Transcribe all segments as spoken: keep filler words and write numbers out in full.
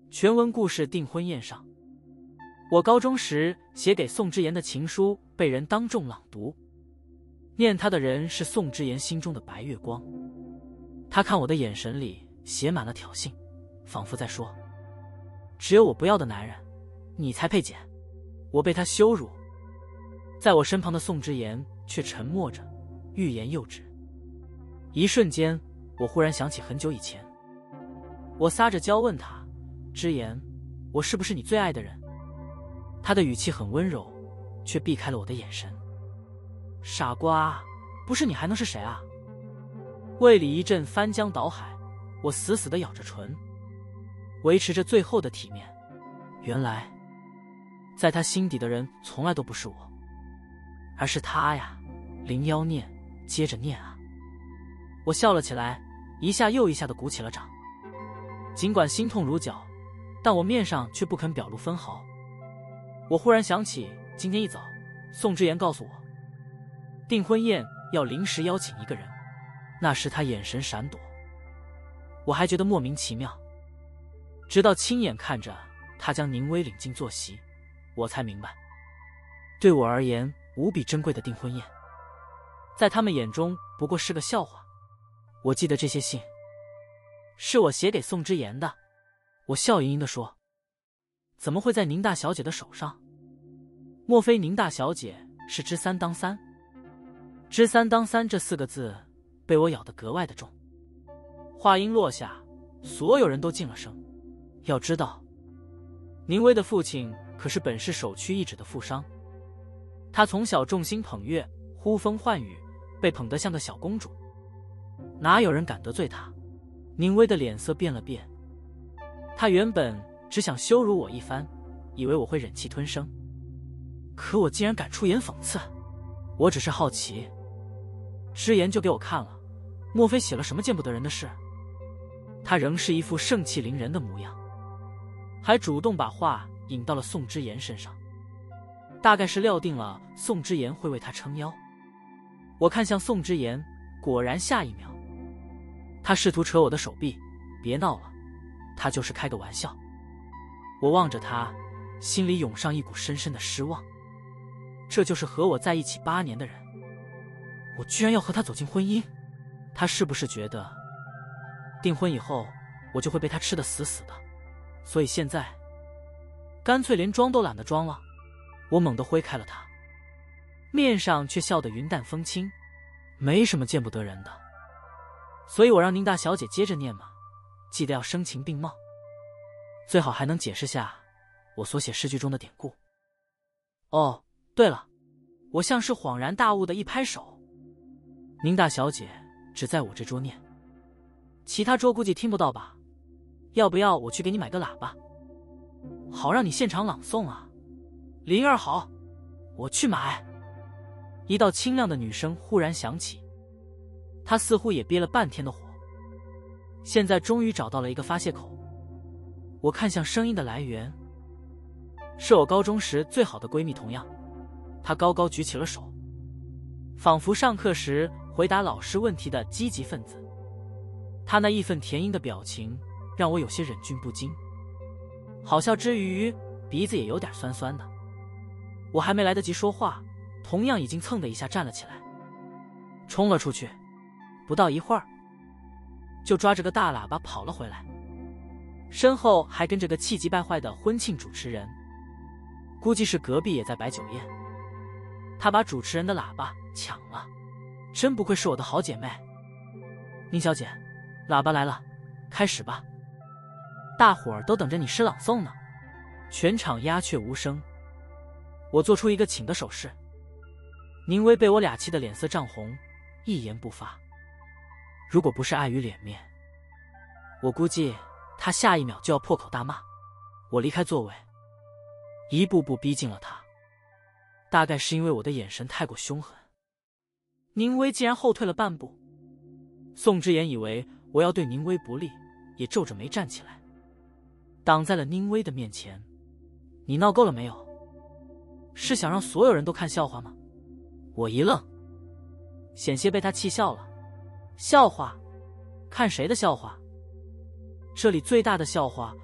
全文故事订婚宴上，我高中时写给宋之言的情书被人当众朗读，念他的人是宋之言心中的白月光。他看我的眼神里写满了挑衅，仿佛在说：只有我不要的男人，你才配捡。我被他羞辱，在我身旁的宋之言却沉默着，欲言又止。一瞬间，我忽然想起很久以前，我撒着娇问他：之言，我是不是你最爱的人？他的语气很温柔，却避开了我的眼神。傻瓜，不是你还能是谁啊？胃里一阵翻江倒海，我死死地咬着唇，维持着最后的体面。原来在他心底的人从来都不是我，而是他呀。零妖念接着念啊。我笑了起来，一下又一下地鼓起了掌。尽管心痛如绞，但我面上却不肯表露分毫。我忽然想起今天一早宋之言告诉我，订婚宴要临时邀请一个人，那时他眼神闪躲，我还觉得莫名其妙，直到亲眼看着他将宁薇领进坐席，我才明白，对我而言无比珍贵的订婚宴，在他们眼中不过是个笑话。我记得这些信是我写给宋之言的。我笑盈盈地说：怎么会在宁大小姐的手上？莫非宁大小姐是知三当三？知三当三这四个字被我咬得格外的重。话音落下，所有人都噤了声。要知道，宁薇的父亲可是本市首屈一指的富商，他从小众星捧月，呼风唤雨，被捧得像个小公主，哪有人敢得罪他？宁薇的脸色变了变，他原本只想羞辱我一番，以为我会忍气吞声，可我竟然敢出言讽刺。我只是好奇，之言就给我看了，莫非写了什么见不得人的事？他仍是一副盛气凌人的模样，还主动把话引到了宋之言身上，大概是料定了宋之言会为他撑腰。我看向宋之言，果然下一秒他试图扯我的手臂，别闹了，他就是开个玩笑。我望着他，心里涌上一股深深的失望。这就是和我在一起八年的人，我居然要和他走进婚姻。他是不是觉得订婚以后我就会被他吃得死死的，所以现在干脆连装都懒得装了？我猛地挥开了他，面上却笑得云淡风轻，没什么见不得人的。所以我让宁大小姐接着念嘛，记得要声情并茂，最好还能解释下我所写诗句中的典故。哦，对了，我像是恍然大悟的一拍手，宁大小姐只在我这桌念，其他桌估计听不到吧？要不要我去给你买个喇叭，好让你现场朗诵啊？灵儿好，我去买。一道清亮的女声忽然响起，她似乎也憋了半天的火，现在终于找到了一个发泄口。我看向声音的来源，是我高中时最好的闺蜜童样。她高高举起了手，仿佛上课时回答老师问题的积极分子。她那义愤填膺的表情让我有些忍俊不禁，好笑之余鼻子也有点酸酸的。我还没来得及说话，同样已经蹭的一下站了起来，冲了出去，不到一会儿就抓着个大喇叭跑了回来，身后还跟着个气急败坏的婚庆主持人，估计是隔壁也在摆酒宴。他把主持人的喇叭抢了，真不愧是我的好姐妹。宁小姐，喇叭来了，开始吧，大伙儿都等着你诗朗诵呢。全场鸦雀无声，我做出一个请的手势。宁薇被我俩气得脸色涨红，一言不发。如果不是碍于脸面，我估计他下一秒就要破口大骂。我离开座位，一步步逼近了他，大概是因为我的眼神太过凶狠，宁薇竟然后退了半步。宋之言以为我要对宁薇不利，也皱着眉站起来，挡在了宁薇的面前。你闹够了没有？是想让所有人都看笑话吗？我一愣，险些被他气笑了。笑话？看谁的笑话？这里最大的笑话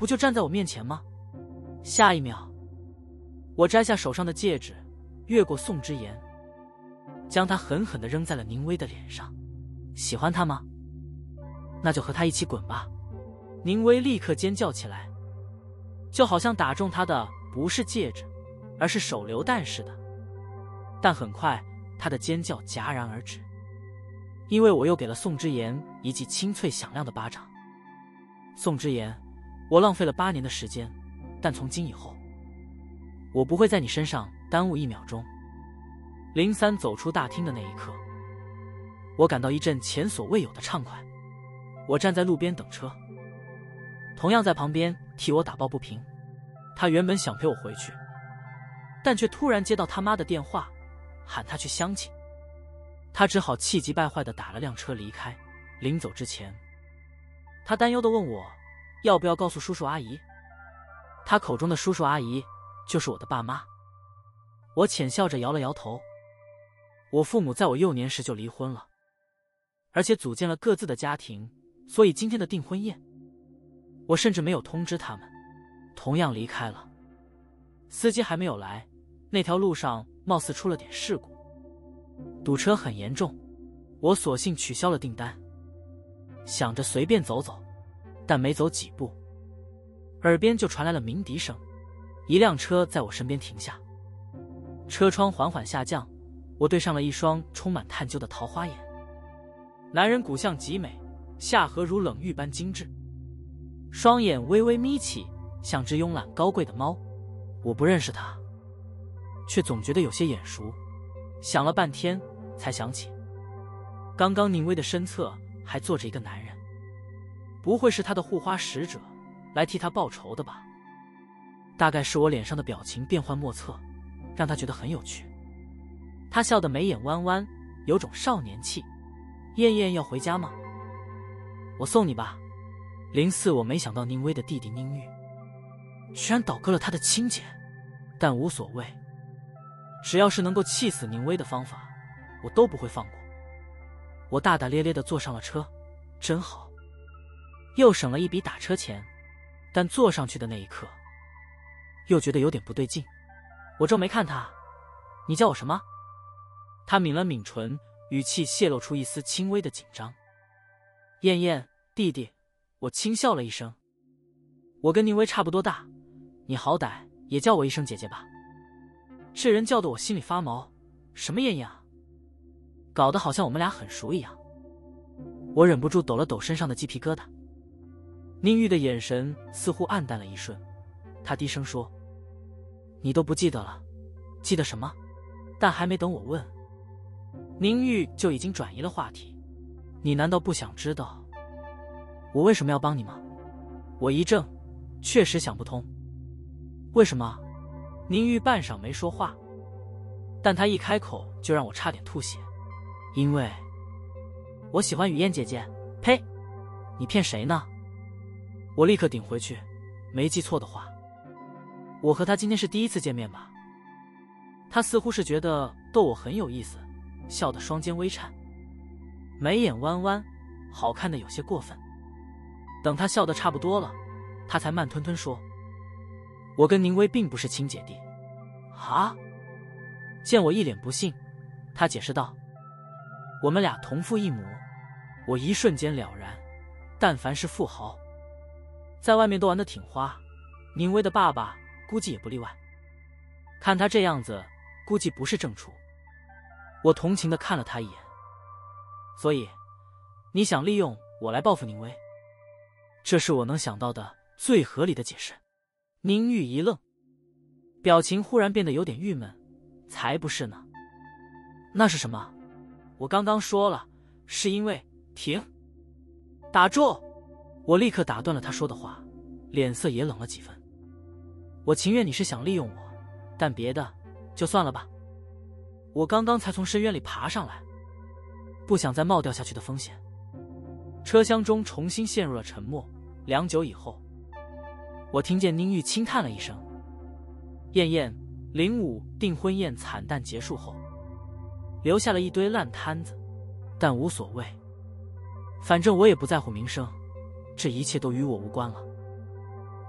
不就站在我面前吗？下一秒，我摘下手上的戒指，越过宋之言，将它狠狠地扔在了宁薇的脸上。喜欢他吗？那就和他一起滚吧！宁薇立刻尖叫起来，就好像打中他的不是戒指，而是手榴弹似的。但很快，他的尖叫戛然而止，因为我又给了宋之言一记清脆响亮的巴掌。宋之言，我浪费了八年的时间，但从今以后，我不会在你身上耽误一秒钟。林三走出大厅的那一刻，我感到一阵前所未有的畅快。我站在路边等车，同样在旁边替我打抱不平。他原本想陪我回去，但却突然接到他妈的电话，喊他去相亲。他只好气急败坏地打了辆车离开。临走之前，他担忧地问我要不要告诉叔叔阿姨。他口中的叔叔阿姨就是我的爸妈。我浅笑着摇了摇头。我父母在我幼年时就离婚了，而且组建了各自的家庭，所以今天的订婚宴，我甚至没有通知他们，同样离开了。司机还没有来，那条路上貌似出了点事故，堵车很严重。我索性取消了订单，想着随便走走，但没走几步，耳边就传来了鸣笛声。一辆车在我身边停下，车窗缓缓下降，我对上了一双充满探究的桃花眼。男人骨相极美，下颌如冷玉般精致，双眼微微眯起，像只慵懒高贵的猫。我不认识他，却总觉得有些眼熟。想了半天，才想起，刚刚宁薇的身侧还坐着一个男人，不会是他的护花使者来替他报仇的吧？大概是我脸上的表情变幻莫测，让他觉得很有趣。他笑得眉眼弯弯，有种少年气。燕燕要回家吗？我送你吧。零四，我没想到宁薇的弟弟宁玉居然倒戈了他的亲姐，但无所谓，只要是能够气死宁薇的方法，我都不会放过。我大大咧咧地坐上了车，真好，又省了一笔打车钱。但坐上去的那一刻，又觉得有点不对劲。我皱眉看他，你叫我什么？他抿了抿唇，语气泄露出一丝轻微的紧张。燕燕，弟弟。我轻笑了一声。我跟宁薇差不多大，你好歹也叫我一声姐姐吧。这人叫得我心里发毛，什么燕燕啊，搞得好像我们俩很熟一样。我忍不住抖了抖身上的鸡皮疙瘩。宁玉的眼神似乎暗淡了一瞬，他低声说：你都不记得了？记得什么？但还没等我问，宁玉就已经转移了话题。你难道不想知道我为什么要帮你吗？我一怔，确实想不通。为什么？宁玉半晌没说话，但他一开口就让我差点吐血。因为我喜欢雨燕姐姐。呸！你骗谁呢？我立刻顶回去，没记错的话，我和他今天是第一次见面吧？他似乎是觉得逗我很有意思，笑得双肩微颤，眉眼弯弯，好看的有些过分。等他笑得差不多了，他才慢吞吞说：我跟宁薇并不是亲姐弟。啊？见我一脸不信，他解释道：我们俩同父异母。我一瞬间了然，但凡是富豪，在外面都玩得挺花，宁薇的爸爸估计也不例外。看他这样子，估计不是正处。我同情地看了他一眼。所以，你想利用我来报复宁薇？这是我能想到的最合理的解释。宁玉一愣，表情忽然变得有点郁闷。才不是呢。那是什么？我刚刚说了，是因为……停！打住！我立刻打断了他说的话，脸色也冷了几分。我情愿你是想利用我，但别的就算了吧。我刚刚才从深渊里爬上来，不想再冒掉下去的风险。车厢中重新陷入了沉默。良久以后，我听见宁玉轻叹了一声。燕燕，零五订婚宴惨淡结束后，留下了一堆烂摊子，但无所谓，反正我也不在乎名声，这一切都与我无关了。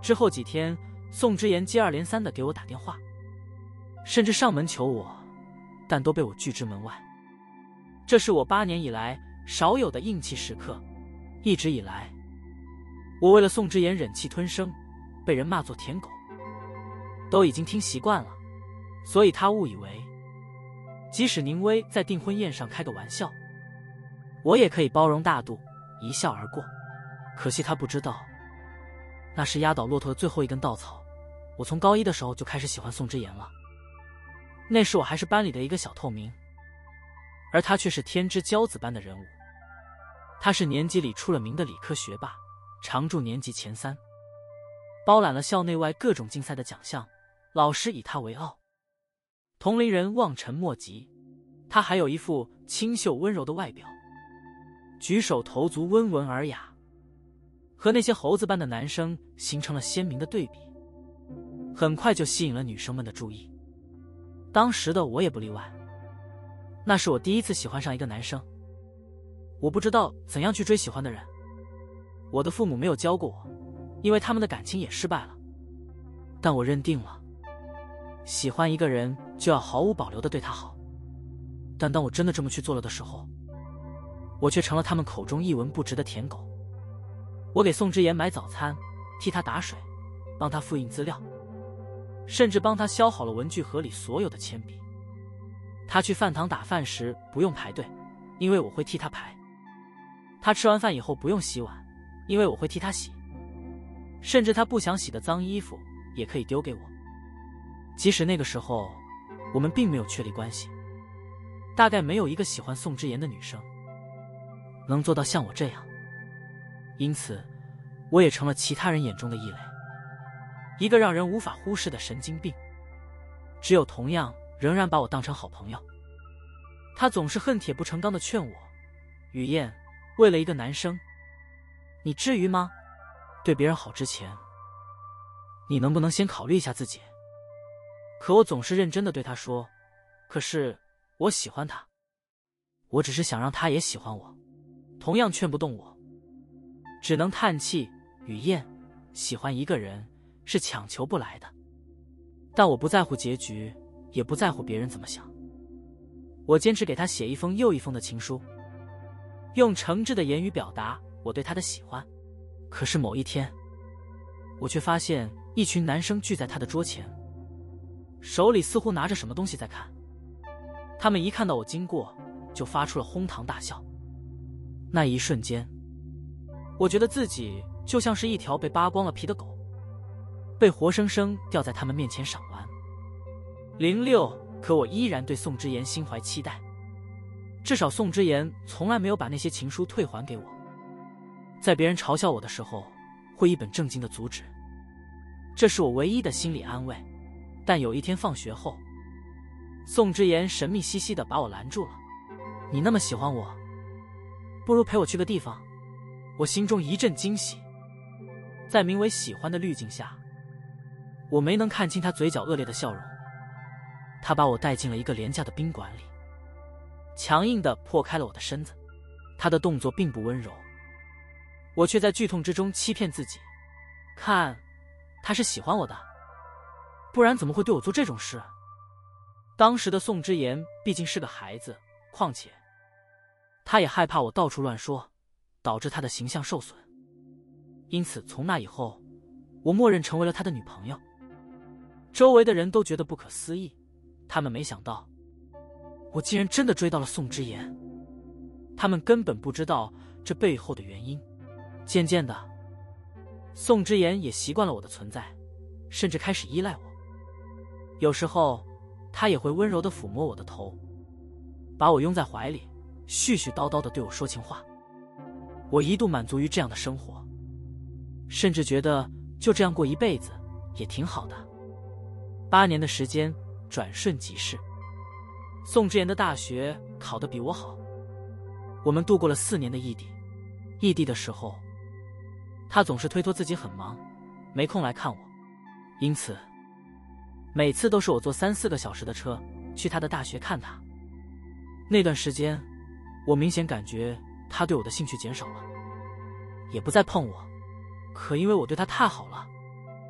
之后几天，宋之言接二连三地给我打电话，甚至上门求我，但都被我拒之门外。这是我八年以来少有的硬气时刻。一直以来，我为了宋之言忍气吞声，被人骂作舔狗，都已经听习惯了，所以他误以为即使宁薇在订婚宴上开个玩笑，我也可以包容大度，一笑而过。可惜他不知道，那是压倒骆驼的最后一根稻草。我从高一的时候就开始喜欢宋之言了，那时我还是班里的一个小透明，而他却是天之骄子般的人物。他是年级里出了名的理科学霸，常驻年级前三，包揽了校内外各种竞赛的奖项，老师以他为傲，同龄人望尘莫及。他还有一副清秀温柔的外表，举手投足温文尔雅，和那些猴子般的男生形成了鲜明的对比，很快就吸引了女生们的注意。当时的我也不例外，那是我第一次喜欢上一个男生。我不知道怎样去追喜欢的人，我的父母没有教过我，因为他们的感情也失败了。但我认定了，喜欢一个人就要毫无保留地对他好。但当我真的这么去做了的时候，我却成了他们口中一文不值的舔狗。我给宋之言买早餐，替他打水，帮他复印资料，甚至帮他削好了文具盒里所有的铅笔。他去饭堂打饭时不用排队，因为我会替他排。他吃完饭以后不用洗碗，因为我会替他洗。甚至他不想洗的脏衣服也可以丢给我。即使那个时候我们并没有确立关系，大概没有一个喜欢宋之言的女生能做到像我这样。因此我也成了其他人眼中的异类，一个让人无法忽视的神经病。只有同样仍然把我当成好朋友。他总是恨铁不成钢地劝我，雨燕，为了一个男生，你至于吗？对别人好之前，你能不能先考虑一下自己？可我总是认真地对他说，可是我喜欢他，我只是想让他也喜欢我，同样劝不动我，只能叹气。雨燕，喜欢一个人是强求不来的。但我不在乎结局，也不在乎别人怎么想。我坚持给他写一封又一封的情书，用诚挚的言语表达我对他的喜欢。可是某一天，我却发现一群男生聚在他的桌前，手里似乎拿着什么东西在看。他们一看到我经过，就发出了哄堂大笑。那一瞬间，我觉得自己就像是一条被扒光了皮的狗，被活生生吊在他们面前赏玩。零六，可我依然对宋之言心怀期待，至少宋之言从来没有把那些情书退还给我，在别人嘲笑我的时候会一本正经地阻止，这是我唯一的心理安慰。但有一天放学后，宋之言神秘兮兮地把我拦住了，你那么喜欢我，不如陪我去个地方。我心中一阵惊喜，在名为喜欢的滤镜下，我没能看清他嘴角恶劣的笑容。他把我带进了一个廉价的宾馆里，强硬地破开了我的身子。他的动作并不温柔，我却在剧痛之中欺骗自己，看，他是喜欢我的，不然怎么会对我做这种事？当时的宋之言毕竟是个孩子，况且他也害怕我到处乱说，导致他的形象受损。因此从那以后，我默认成为了他的女朋友。周围的人都觉得不可思议，他们没想到我竟然真的追到了宋之言，他们根本不知道这背后的原因。渐渐的，宋之言也习惯了我的存在，甚至开始依赖我。有时候他也会温柔地抚摸我的头，把我拥在怀里，絮絮叨叨地对我说情话。我一度满足于这样的生活，甚至觉得就这样过一辈子也挺好的。八年的时间转瞬即逝，宋之言的大学考得比我好，我们度过了四年的异地。异地的时候，他总是推脱自己很忙，没空来看我，因此每次都是我坐三四个小时的车去他的大学看他。那段时间，我明显感觉他对我的兴趣减少了，也不再碰我。可因为我对他太好了，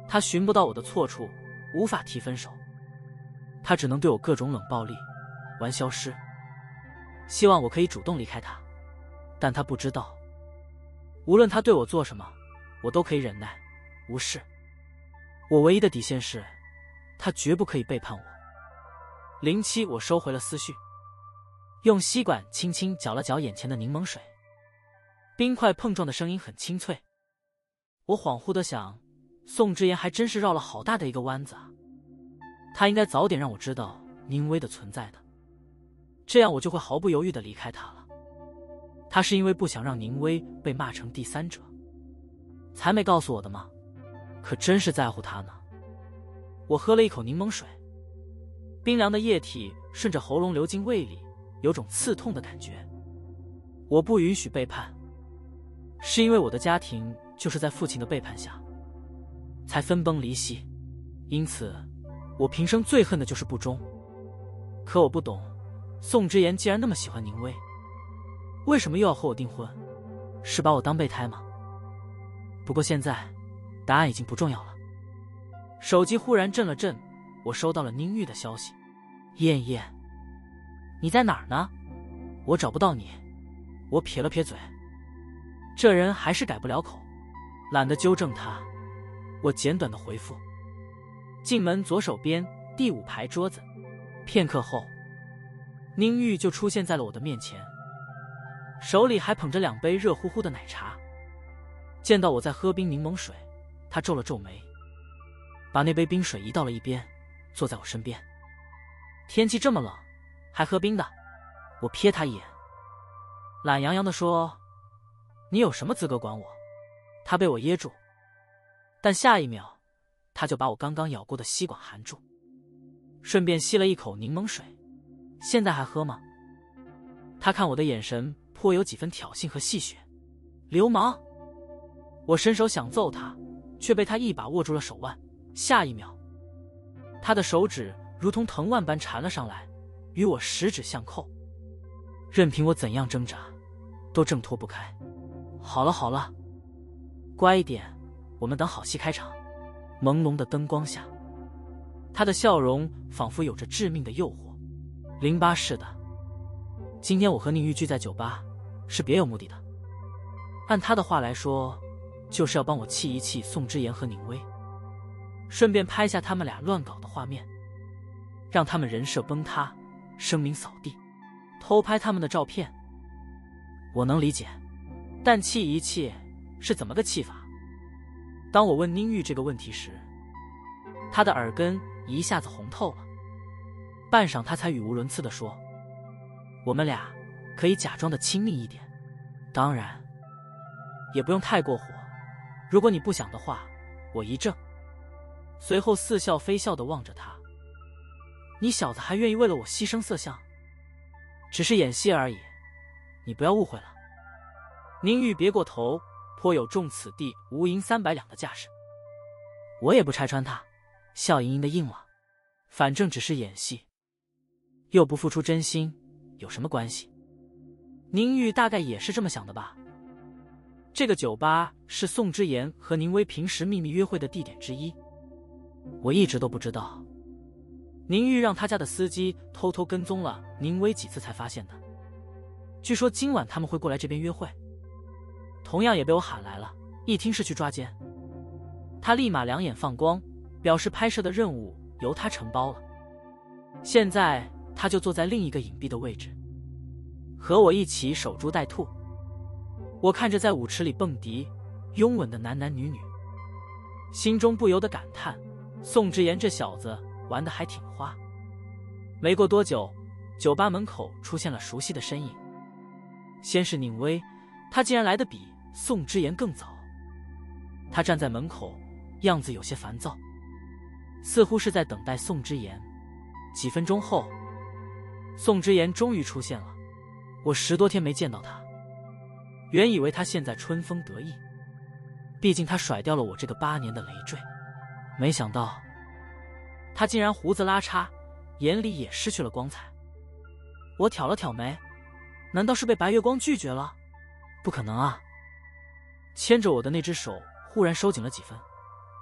他寻不到我的错处，无法提分手，他只能对我各种冷暴力，玩消失，希望我可以主动离开他。但他不知道，无论他对我做什么，我都可以忍耐无视。我唯一的底线是，他绝不可以背叛我。零七，我收回了思绪，用吸管轻轻搅了搅眼前的柠檬水，冰块碰撞的声音很清脆。我恍惚地想，宋之言还真是绕了好大的一个弯子啊，他应该早点让我知道宁薇的存在的，这样我就会毫不犹豫地离开他了。他是因为不想让宁薇被骂成第三者才没告诉我的吗？可真是在乎他呢。我喝了一口柠檬水，冰凉的液体顺着喉咙流进胃里，有种刺痛的感觉。我不允许背叛，是因为我的家庭就是在父亲的背叛下才分崩离析，因此我平生最恨的就是不忠。可我不懂，宋之言既然那么喜欢宁薇，为什么又要和我订婚？是把我当备胎吗？不过现在答案已经不重要了。手机忽然震了震，我收到了宁玉的消息。燕燕，你在哪儿呢？我找不到你。我撇了撇嘴，这人还是改不了口，懒得纠正他。我简短的回复。进门左手边第五排桌子，片刻后，宁玉就出现在了我的面前，手里还捧着两杯热乎乎的奶茶。见到我在喝冰柠檬水，他皱了皱眉，把那杯冰水移到了一边，坐在我身边。天气这么冷，还喝冰的？我瞥他一眼，懒洋洋地说：“你有什么资格管我？”他被我噎住，但下一秒，他就把我刚刚咬过的吸管含住，顺便吸了一口柠檬水。现在还喝吗？他看我的眼神颇有几分挑衅和戏谑。流氓！我伸手想揍他，却被他一把握住了手腕。下一秒，他的手指如同藤蔓般缠了上来，与我十指相扣，任凭我怎样挣扎，都挣脱不开。好了好了，乖一点，我们等好戏开场。朦胧的灯光下，他的笑容仿佛有着致命的诱惑。零八是的，今天我和宁玉聚在酒吧，是别有目的的。按他的话来说，就是要帮我气一气宋之言和宁薇，顺便拍下他们俩乱搞的画面，让他们人设崩塌，声名扫地，偷拍他们的照片。我能理解，但气一气是怎么个气法？当我问宁玉这个问题时，他的耳根一下子红透了，半晌他才语无伦次地说：“我们俩可以假装的亲密一点，当然也不用太过火，如果你不想的话，我一怔。”随后似笑非笑地望着他：“你小子还愿意为了我牺牲色相？只是演戏而已，你不要误会了。”宁玉别过头，颇有重此地无银三百两的架势。我也不拆穿他，笑盈盈的应了，反正只是演戏，又不付出真心，有什么关系？宁玉大概也是这么想的吧。这个酒吧是宋之言和宁薇平时秘密约会的地点之一，我一直都不知道。宁玉让他家的司机偷偷跟踪了宁薇几次才发现的。据说今晚他们会过来这边约会，同样也被我喊来了，一听是去抓奸。他立马两眼放光，表示拍摄的任务由他承包了。现在他就坐在另一个隐蔽的位置，和我一起守株待兔。我看着在舞池里蹦迪拥吻的男男女女，心中不由得感叹，宋之言这小子玩得还挺花。没过多久，酒吧门口出现了熟悉的身影。先是宁薇，他竟然来得比宋之言更早。他站在门口，样子有些烦躁，似乎是在等待宋之言。几分钟后，宋之言终于出现了。我十多天没见到他，原以为他现在春风得意，毕竟他甩掉了我这个八年的累赘，没想到他竟然胡子拉碴，眼里也失去了光彩。我挑了挑眉，难道是被白月光拒绝了？不可能啊！牵着我的那只手忽然收紧了几分，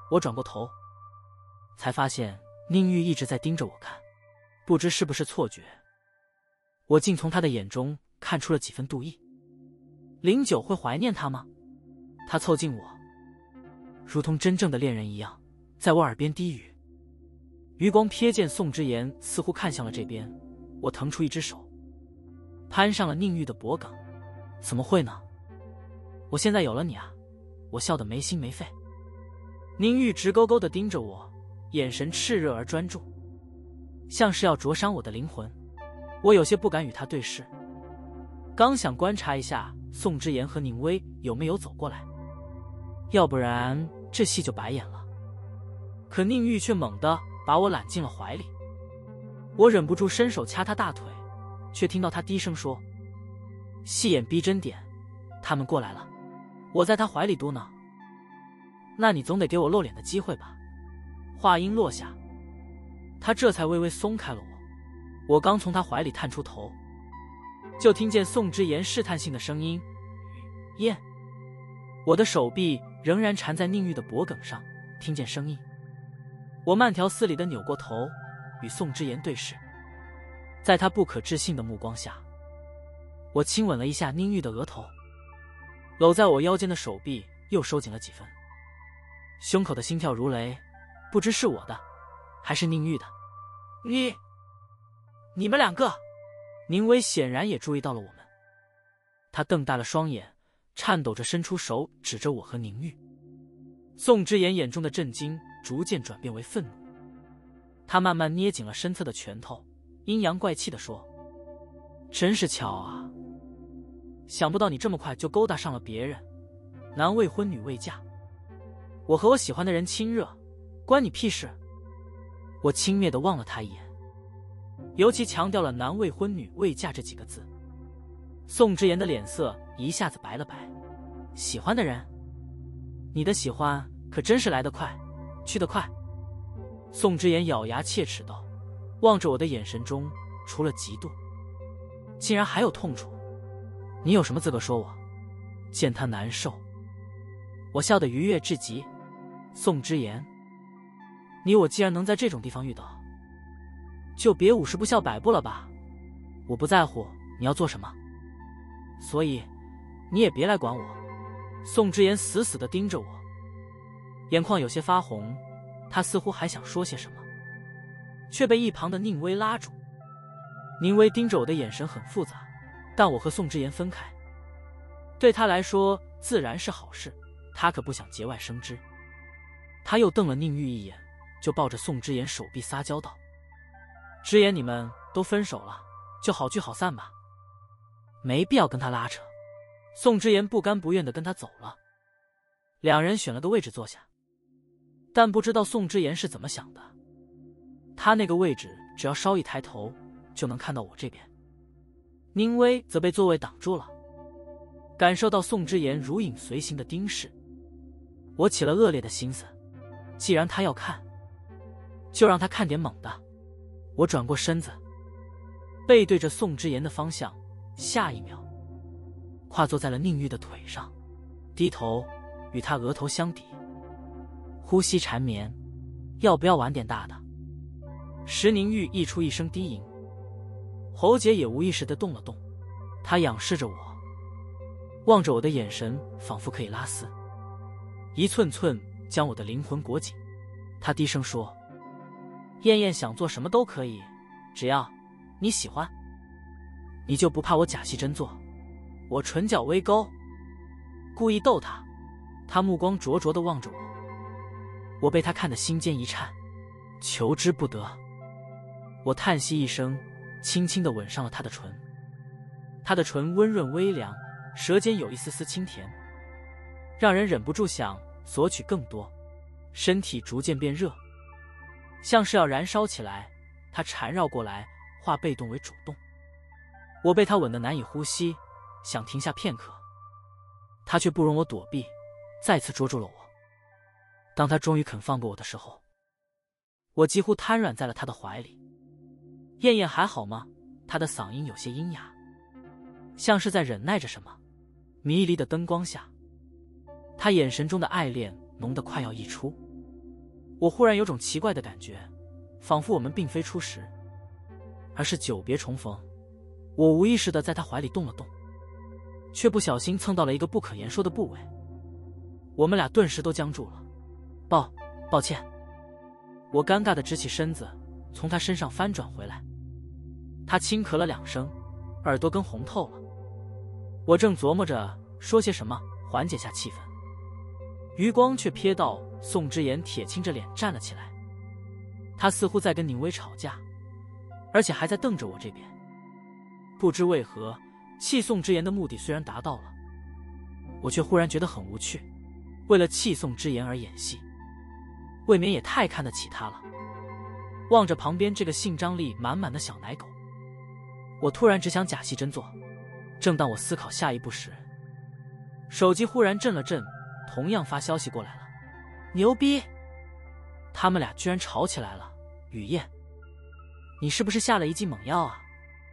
我转过头，才发现宁玉一直在盯着我看，不知是不是错觉，我竟从他的眼中看出了几分妒意。林九会怀念他吗？他凑近我，如同真正的恋人一样，在我耳边低语。余光瞥见宋之言似乎看向了这边，我腾出一只手，攀上了宁玉的脖颈。怎么会呢？我现在有了你啊！我笑得没心没肺。宁玉直勾勾地盯着我，眼神炽热而专注，像是要灼伤我的灵魂。我有些不敢与他对视，刚想观察一下宋之言和宁薇有没有走过来，要不然这戏就白演了。可宁玉却猛地把我揽进了怀里，我忍不住伸手掐他大腿，却听到他低声说：“戏演逼真点，他们过来了。”我在他怀里嘟囔：“那你总得给我露脸的机会吧。”话音落下，他这才微微松开了我。我刚从他怀里探出头，就听见宋之言试探性的声音：“燕。”我的手臂仍然缠在宁玉的脖颈上，听见声音，我慢条斯理地扭过头，与宋之言对视。在他不可置信的目光下，我亲吻了一下宁玉的额头，搂在我腰间的手臂又收紧了几分，胸口的心跳如雷，不知是我的，还是宁玉的。你，你们两个！宁薇显然也注意到了我们，他瞪大了双眼，颤抖着伸出手指着我和宁玉。宋之言眼中的震惊逐渐转变为愤怒，他慢慢捏紧了身侧的拳头，阴阳怪气地说：“真是巧啊，想不到你这么快就勾搭上了别人，男未婚女未嫁，我和我喜欢的人亲热，关你屁事？”我轻蔑地望了他一眼，尤其强调了男未婚女未嫁这几个字。宋之言的脸色一下子白了白。喜欢的人？你的喜欢可真是来得快，去得快。宋之言咬牙切齿道，望着我的眼神中除了嫉妒，竟然还有痛楚。你有什么资格说我？见他难受，我笑得愉悦至极。宋之言，你我既然能在这种地方遇到，就别五十步笑百步了吧。我不在乎你要做什么，所以你也别来管我。宋之言死死地盯着我，眼眶有些发红，他似乎还想说些什么，却被一旁的宁薇拉住。宁薇盯着我的眼神很复杂，但我和宋之言分开，对他来说自然是好事，他可不想节外生枝。他又瞪了宁玉一眼，就抱着宋之言手臂撒娇道：“之言，你们都分手了，就好聚好散吧，没必要跟他拉扯。”宋之言不甘不愿地跟他走了，两人选了个位置坐下。但不知道宋之言是怎么想的，他那个位置只要稍一抬头就能看到我这边，宁薇则被座位挡住了。感受到宋之言如影随形的盯视，我起了恶劣的心思，既然他要看，就让他看点猛的。我转过身子，背对着宋之言的方向，下一秒跨坐在了宁玉的腿上，低头与他额头相抵，呼吸缠绵。要不要玩点大的？石宁玉溢出一声低吟，喉结也无意识地动了动。他仰视着我，望着我的眼神仿佛可以拉丝，一寸寸将我的灵魂裹紧。他低声说：“燕燕想做什么都可以，只要你喜欢，你就不怕我假戏真做？”我唇角微勾，故意逗他。他目光灼灼地望着我，我被他看得心尖一颤，求之不得。我叹息一声，轻轻地吻上了他的唇。他的唇温润微凉，舌尖有一丝丝清甜，让人忍不住想索取更多。身体逐渐变热，像是要燃烧起来。他缠绕过来，化被动为主动。我被他吻得难以呼吸，想停下片刻，他却不容我躲避，再次捉住了我。当他终于肯放过我的时候，我几乎瘫软在了他的怀里。燕燕还好吗？他的嗓音有些阴哑，像是在忍耐着什么。迷离的灯光下，他眼神中的爱恋浓得快要溢出。 我忽然有种奇怪的感觉，仿佛我们并非初识，而是久别重逢。我无意识地在他怀里动了动，却不小心蹭到了一个不可言说的部位。我们俩顿时都僵住了。抱抱歉。我尴尬地直起身子，从他身上翻转回来。他轻咳了两声，耳朵根红透了。我正琢磨着说些什么缓解下气氛，余光却瞥到宋之言铁青着脸站了起来。他似乎在跟宁薇吵架，而且还在瞪着我这边。不知为何，气宋之言的目的虽然达到了，我却忽然觉得很无趣。为了气宋之言而演戏，未免也太看得起他了。望着旁边这个性张力满满的小奶狗，我突然只想假戏真做。正当我思考下一步时，手机忽然震了震，同样发消息过来了。牛逼！他们俩居然吵起来了。雨燕，你是不是下了一剂猛药啊？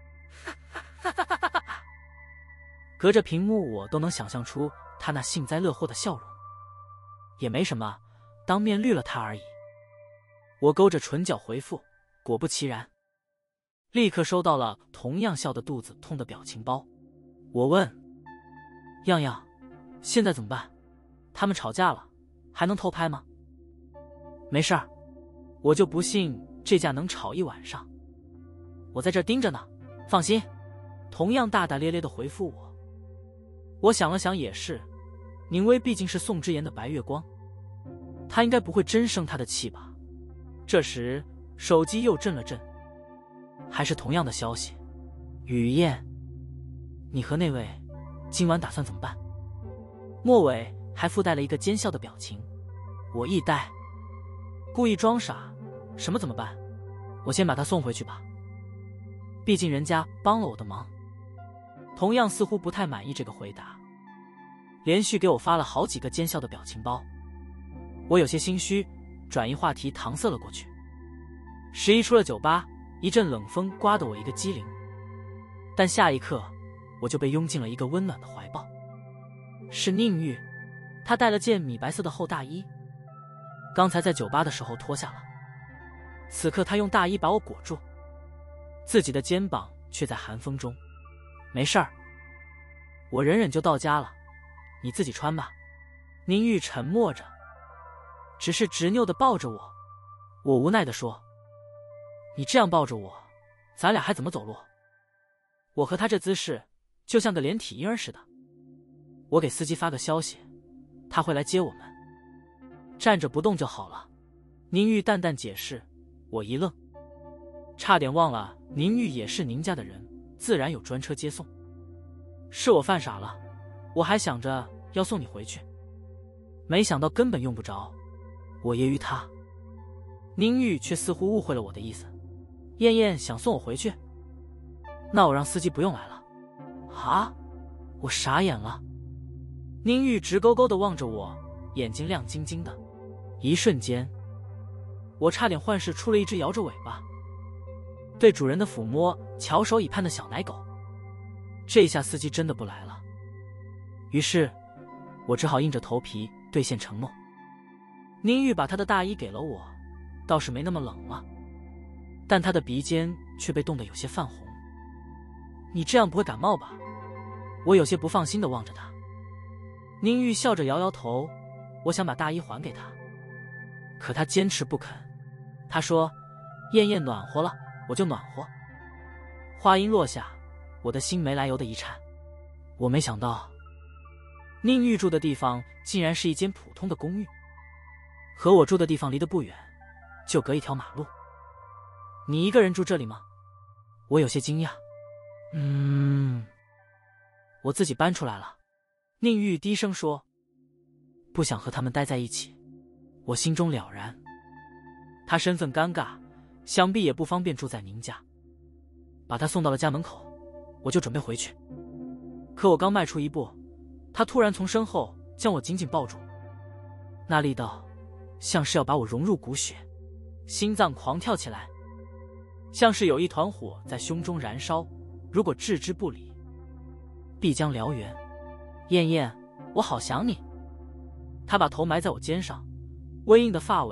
隔着屏幕我都能想象出他那幸灾乐祸的笑容。也没什么，当面绿了他而已。我勾着唇角回复，果不其然，立刻收到了同样笑得肚子痛的表情包。我问样样，现在怎么办？他们吵架了，还能偷拍吗？没事儿，我就不信这架能吵一晚上。我在这盯着呢，放心。同样大大咧咧地回复我。我想了想也是，宁薇毕竟是宋之言的白月光，他应该不会真生他的气吧。这时手机又震了震，还是同样的消息。雨燕，你和那位今晚打算怎么办？末尾还附带了一个奸笑的表情。我一呆，故意装傻，什么怎么办？我先把他送回去吧，毕竟人家帮了我的忙。同样似乎不太满意这个回答，连续给我发了好几个奸笑的表情包。我有些心虚，转移话题搪塞了过去。十一出了酒吧，一阵冷风刮得我一个机灵，但下一刻我就被拥进了一个温暖的怀抱。是宁玉，她带了件米白色的厚大衣，刚才在酒吧的时候脱下了，此刻她用大衣把我裹住，自己的肩膀却在寒风中。没事儿，我忍忍就到家了，你自己穿吧。宁玉沉默着，只是执拗地抱着我。我无奈地说，你这样抱着我，咱俩还怎么走路？我和他这姿势就像个连体婴儿似的。我给司机发个消息，他会来接我们，站着不动就好了。宁玉淡淡解释。我一愣，差点忘了宁玉也是宁家的人，自然有专车接送。是我犯傻了，我还想着要送你回去，没想到根本用不着。我揶揄他，宁玉却似乎误会了我的意思。燕燕想送我回去，那我让司机不用来了。啊！我傻眼了。宁玉直勾勾地望着我，眼睛亮晶晶的。一瞬间，我差点幻视出了一只摇着尾巴，对主人的抚摸翘首以盼的小奶狗。这下司机真的不来了，于是我只好硬着头皮兑现承诺。宁玉把他的大衣给了我，倒是没那么冷了，但他的鼻尖却被冻得有些泛红。你这样不会感冒吧？我有些不放心地望着他。宁玉笑着摇摇头，我想把大衣还给他，可他坚持不肯。他说，燕燕暖和了，我就暖和。话音落下，我的心没来由的一颤。我没想到宁玉住的地方竟然是一间普通的公寓，和我住的地方离得不远，就隔一条马路。你一个人住这里吗？我有些惊讶。嗯，我自己搬出来了。宁玉低声说，不想和他们待在一起。我心中了然，他身份尴尬，想必也不方便住在宁家。把他送到了家门口，我就准备回去。可我刚迈出一步，他突然从身后将我紧紧抱住，那力道像是要把我融入骨血，心脏狂跳起来，像是有一团火在胸中燃烧，如果置之不理，必将燎原。燕燕，我好想你。他把头埋在我肩上，微硬的发尾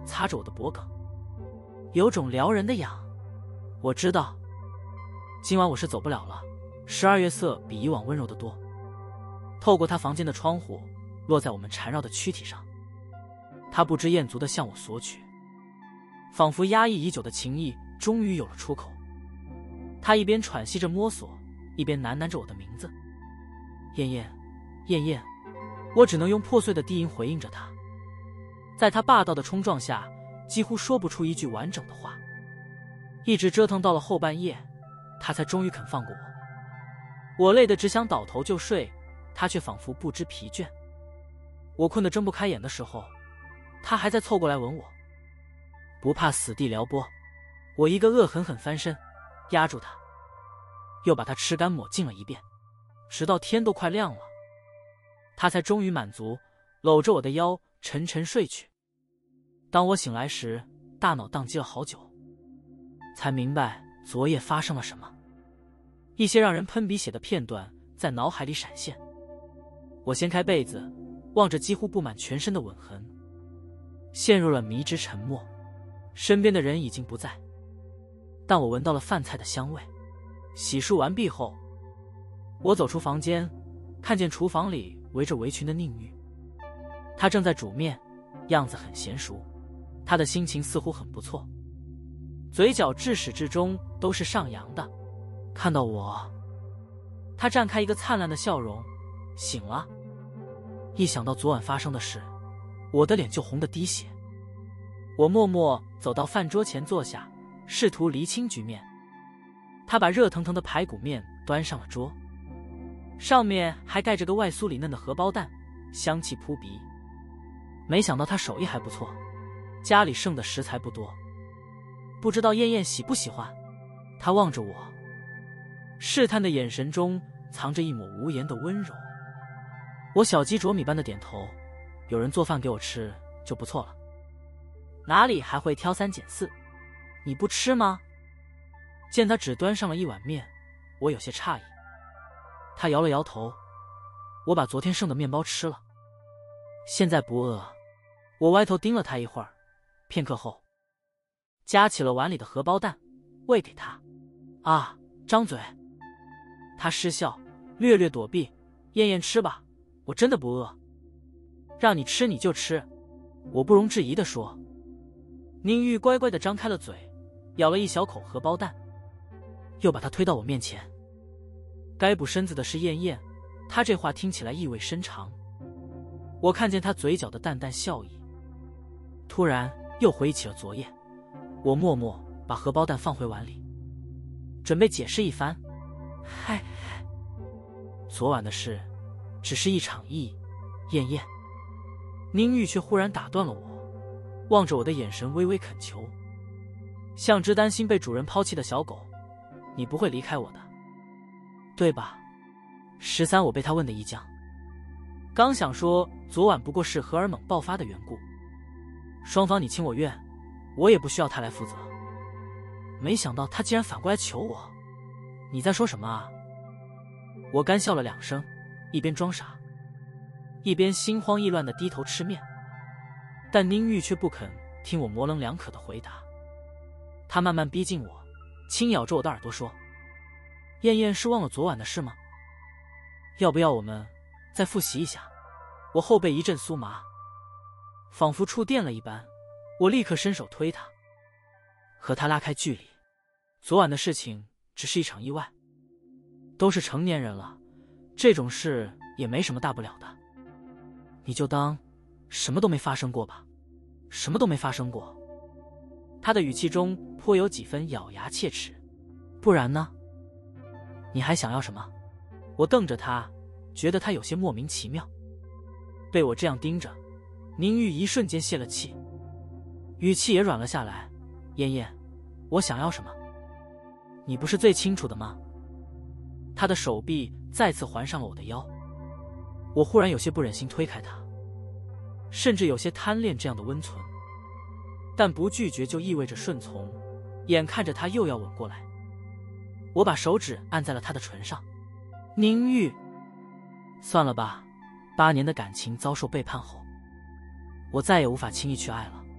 擦着我的脖颈，有种撩人的痒。我知道，今晚我是走不了了。十二月色比以往温柔得多，透过他房间的窗户，落在我们缠绕的躯体上。他不知厌足地向我索取，仿佛压抑已久的情意终于有了出口。他一边喘息着摸索，一边喃喃着我的名字：燕燕，燕燕。我只能用破碎的低吟回应着他。在他霸道的冲撞下，几乎说不出一句完整的话。一直折腾到了后半夜，他才终于肯放过我。我累得只想倒头就睡，他却仿佛不知疲倦。我困得睁不开眼的时候，他还在凑过来吻我。不怕死地撩拨，我一个恶狠狠翻身，压住他，又把他吃干抹净了一遍，直到天都快亮了，他才终于满足，搂着我的腰沉沉睡去。当我醒来时，大脑宕机了好久，才明白昨夜发生了什么。一些让人喷鼻血的片段在脑海里闪现。我掀开被子，望着几乎布满全身的吻痕，陷入了迷之沉默。身边的人已经不在，但我闻到了饭菜的香味。洗漱完毕后，我走出房间，看见厨房里围着围裙的宁玉，她正在煮面，样子很娴熟，她的心情似乎很不错，嘴角至始至终都是上扬的。看到我，她绽开一个灿烂的笑容。醒了。一想到昨晚发生的事，我的脸就红得滴血。我默默走到饭桌前坐下，试图厘清局面。他把热腾腾的排骨面端上了桌，上面还盖着个外酥里嫩的荷包蛋，香气扑鼻。没想到他手艺还不错，家里剩的食材不多，不知道燕燕喜不喜欢。他望着我，试探的眼神中藏着一抹无言的温柔。我小鸡啄米般的点头，有人做饭给我吃就不错了，哪里还会挑三拣四？你不吃吗？见他只端上了一碗面，我有些诧异。他摇了摇头，我把昨天剩的面包吃了，现在不饿。我歪头盯了他一会儿，片刻后夹起了碗里的荷包蛋，喂给他。啊，张嘴。他失笑，略略躲避。燕燕吃吧，我真的不饿。让你吃你就吃，我不容置疑地说。宁玉乖乖地张开了嘴，咬了一小口荷包蛋，又把它推到我面前。该补身子的是燕燕，她这话听起来意味深长。我看见她嘴角的淡淡笑意，突然又回忆起了昨夜。我默默把荷包蛋放回碗里，准备解释一番。嗨，昨晚的事只是一场意，燕燕。宁玉却忽然打断了我，望着我的眼神微微恳求，像只担心被主人抛弃的小狗。你不会离开我的，对吧？十三，我被他问得一僵，刚想说昨晚不过是荷尔蒙爆发的缘故，双方你情我愿，我也不需要他来负责。没想到他竟然反过来求我。你在说什么啊？我干笑了两声，一边装傻，一边心慌意乱地低头吃面。但宁玉却不肯听我模棱两可的回答。他慢慢逼近我，轻咬着我的耳朵说：燕燕是忘了昨晚的事吗？要不要我们再复习一下？我后背一阵酥麻，仿佛触电了一般，我立刻伸手推他，和他拉开距离。昨晚的事情只是一场意外，都是成年人了，这种事也没什么大不了的，你就当什么都没发生过吧。什么都没发生过。他的语气中颇有几分咬牙切齿。不然呢？你还想要什么？我瞪着他，觉得他有些莫名其妙。被我这样盯着，宁玉一瞬间泄了气，语气也软了下来。燕燕，我想要什么？你不是最清楚的吗？他的手臂再次环上了我的腰，我忽然有些不忍心推开他，甚至有些贪恋这样的温存。但不拒绝就意味着顺从，眼看着他又要吻过来，我把手指按在了他的唇上。宁玉，算了吧，八年的感情遭受背叛后，我再也无法轻易去爱了。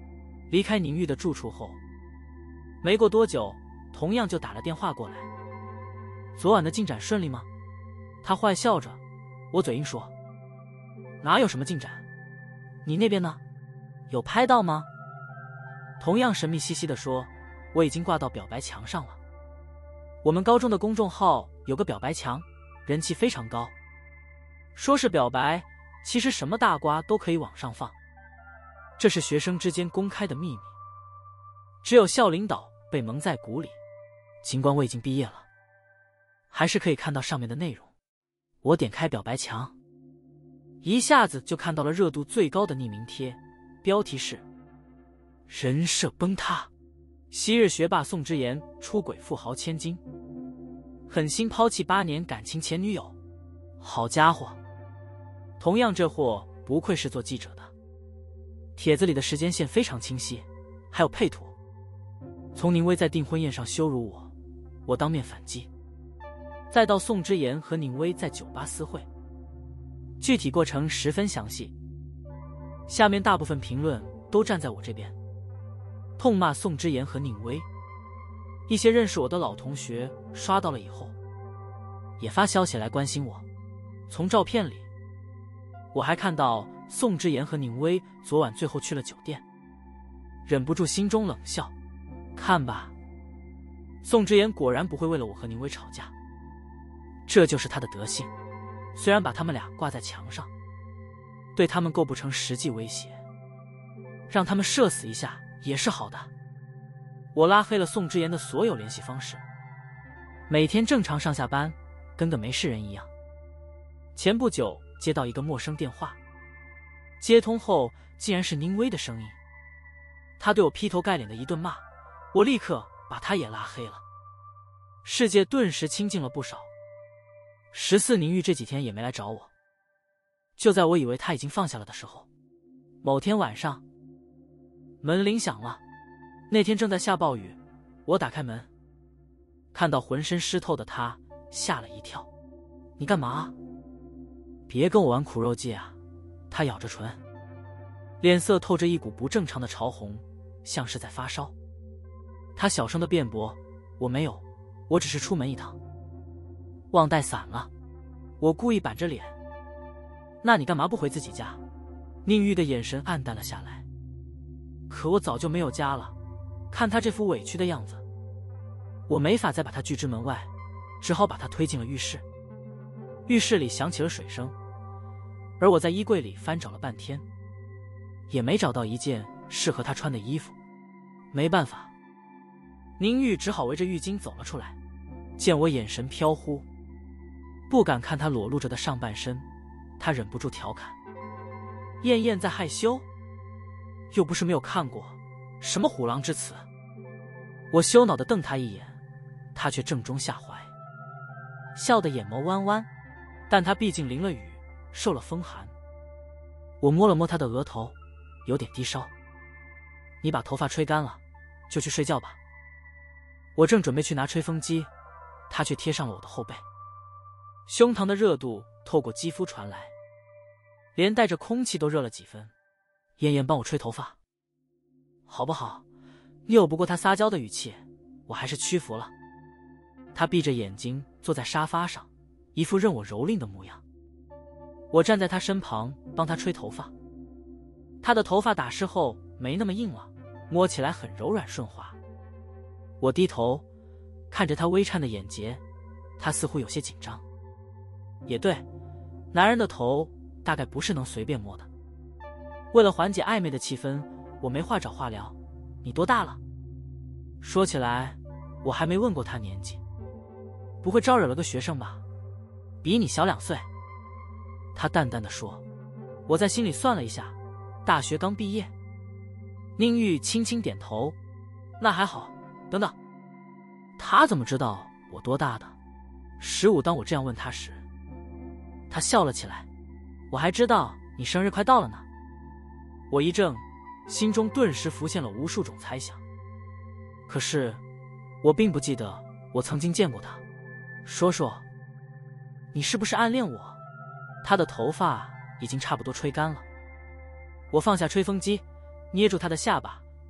离开宁玉的住处后，没过多久，同样就打了电话过来。昨晚的进展顺利吗？他坏笑着，我嘴硬说：哪有什么进展？你那边呢？有拍到吗？同样神秘兮兮地说：我已经挂到表白墙上了。我们高中的公众号有个表白墙，人气非常高。说是表白，其实什么大瓜都可以往上放。这是学生之间公开的秘密，只有校领导被蒙在鼓里。尽管我已经毕业了，还是可以看到上面的内容。我点开表白墙，一下子就看到了热度最高的匿名贴，标题是人设崩塌，昔日学霸宋之言出轨富豪千金，狠心抛弃八年感情前女友。好家伙，同样这货不愧是做记者的。帖子里的时间线非常清晰，还有配图。从宁薇在订婚宴上羞辱我，我当面反击，再到宋之言和宁薇在酒吧私会，具体过程十分详细。下面大部分评论都站在我这边，痛骂宋之言和宁薇。一些认识我的老同学刷到了以后，也发消息来关心我。从照片里，我还看到宋之言和宁薇昨晚最后去了酒店，忍不住心中冷笑。看吧，宋之言果然不会为了我和宁薇吵架，这就是他的德性。虽然把他们俩挂在墙上，对他们构不成实际威胁，让他们社死一下也是好的。我拉黑了宋之言的所有联系方式，每天正常上下班，跟个没事人一样。前不久接到一个陌生电话，接通后竟然是宁薇的声音。他对我劈头盖脸的一顿骂，我立刻把他也拉黑了。世界顿时清静了不少。十四宁玉这几天也没来找我。就在我以为他已经放下了的时候，某天晚上，门铃响了。那天正在下暴雨，我打开门，看到浑身湿透的他，吓了一跳。你干嘛？别跟我玩苦肉计啊！他咬着唇，脸色透着一股不正常的潮红，像是在发烧。他小声的辩驳：我没有，我只是出门一趟，忘带伞了。我故意板着脸：那你干嘛不回自己家？宁玉的眼神暗淡了下来。可我早就没有家了，看他这副委屈的样子，我没法再把他拒之门外，只好把他推进了浴室。浴室里响起了水声，而我在衣柜里翻找了半天，也没找到一件适合他穿的衣服。没办法，宁玉只好围着浴巾走了出来。见我眼神飘忽，不敢看他裸露着的上半身，他忍不住调侃：燕燕在害羞？又不是没有看过，什么虎狼之词？我羞恼地瞪他一眼，他却正中下怀，笑得眼眸弯弯。但他毕竟淋了雨，受了风寒。我摸了摸他的额头，有点低烧。你把头发吹干了，就去睡觉吧。我正准备去拿吹风机，他却贴上了我的后背。胸膛的热度透过肌肤传来，连带着空气都热了几分。燕燕帮我吹头发，好不好？拗不过他撒娇的语气，我还是屈服了。他闭着眼睛坐在沙发上，一副任我蹂躏的模样。我站在他身旁帮他吹头发，他的头发打湿后没那么硬了，摸起来很柔软顺滑。我低头看着他微颤的眼睫，他似乎有些紧张。也对，男人的头大概不是能随便摸的。为了缓解暧昧的气氛，我没话找话聊。你多大了？说起来，我还没问过他年纪。不会招惹了个学生吧？比你小两岁。他淡淡的说。我在心里算了一下，大学刚毕业。宁玉轻轻点头，那还好。等等，他怎么知道我多大的？十五。当我这样问他时，他笑了起来。我还知道你生日快到了呢。我一怔，心中顿时浮现了无数种猜想。可是我并不记得我曾经见过他。说说，你是不是暗恋我？他的头发已经差不多吹干了。我放下吹风机，捏住他的下巴，